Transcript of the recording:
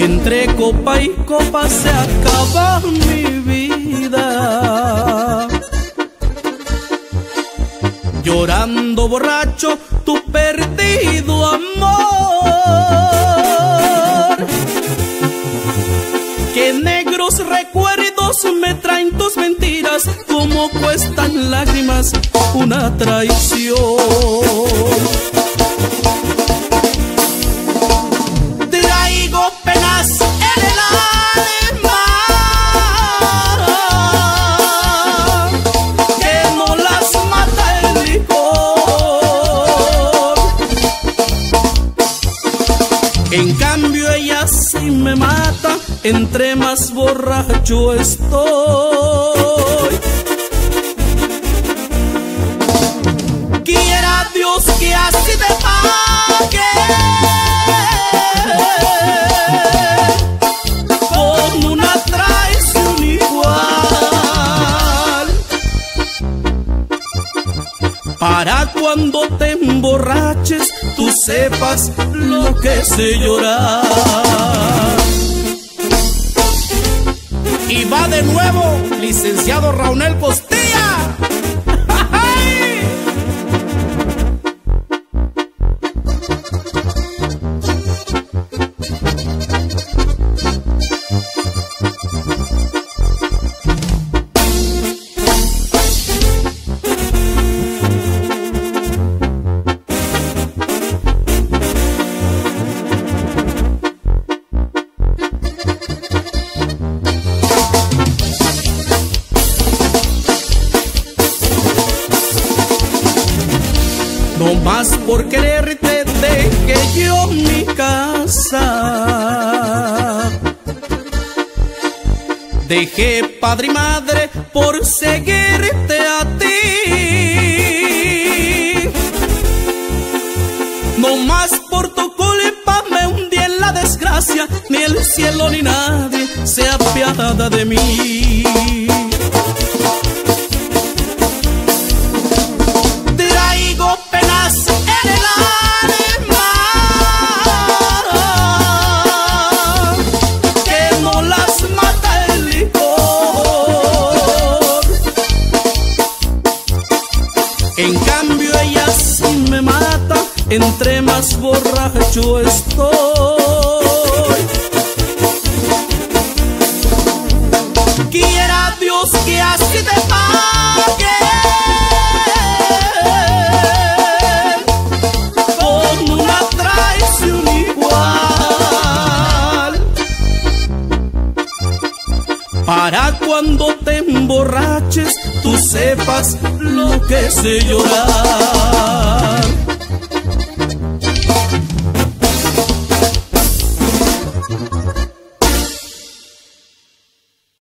Entre copa y copa se acaba mi vida. Llorando borracho tu perdido amor. Qué negros recuerdos me traen tus mentiras, cómo cuestan lágrimas una traición. Traigo penas en el alma que no las mata el licor. En cambio ella sí me mata, entre más borracho estoy. Quiera Dios que así te pague con una traición igual, para cuando te emborraches tú sepas lo que es llorar. Y va de nuevo, licenciado Raúl Costilla. No más por quererte dejé yo mi casa, dejé padre y madre por seguirte a ti. No más por tu culpa me hundí en la desgracia, ni el cielo ni nadie se apiada de mí. Traigo penas en el alma que no las mata el licor. En cambio ella sí me mata, entre más borracho estoy. Quiera Dios que así te pague con una traición igual, para cuando te emborraches tú sepas lo que es llorar.